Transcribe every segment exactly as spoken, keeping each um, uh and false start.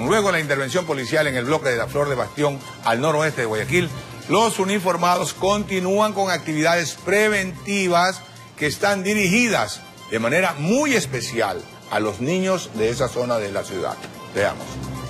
información. Luego de la intervención policial en el bloque de la Flor de Bastión, al noroeste de Guayaquil, los uniformados continúan con actividades preventivas que están dirigidas de manera muy especial a los niños de esa zona de la ciudad. Veamos.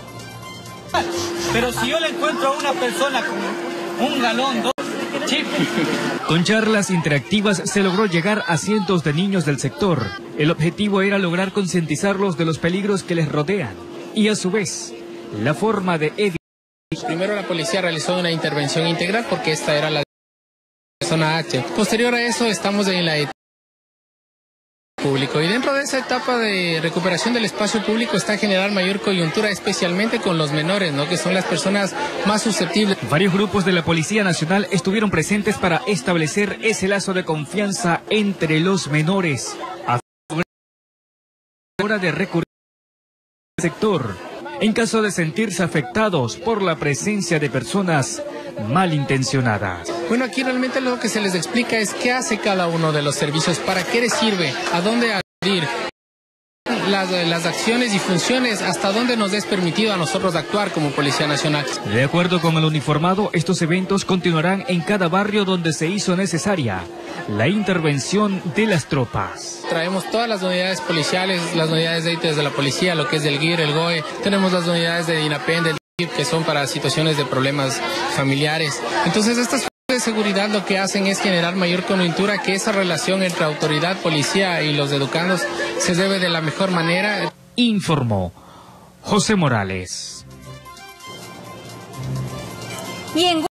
Pero si yo le encuentro a una persona con un galón, dos chips. Con charlas interactivas se logró llegar a cientos de niños del sector. El objetivo era lograr concientizarlos de los peligros que les rodean y a su vez la forma de evitar. Primero la policía realizó una intervención integral porque esta era la zona H. Posterior a eso estamos en la etapa público y dentro de esa etapa de recuperación del espacio público está generar mayor coyuntura, especialmente con los menores, ¿no? Que son las personas más susceptibles. Varios grupos de la Policía Nacional estuvieron presentes para establecer ese lazo de confianza entre los menores a la hora de recurrir al sector en caso de sentirse afectados por la presencia de personas malintencionadas. Bueno, aquí realmente lo que se les explica es qué hace cada uno de los servicios, para qué les sirve, a dónde acudir, las, las acciones y funciones, hasta dónde nos es permitido a nosotros actuar como Policía Nacional. De acuerdo con el uniformado, estos eventos continuarán en cada barrio donde se hizo necesaria la intervención de las tropas. Traemos todas las unidades policiales, las unidades de ítems de la policía, lo que es del G I R, el G O E, tenemos las unidades de INAPEN, del D I F, que son para situaciones de problemas familiares. Entonces estas fuerzas de seguridad lo que hacen es generar mayor coyuntura, que esa relación entre autoridad, policía y los educandos se debe de la mejor manera. Informó José Morales. Y en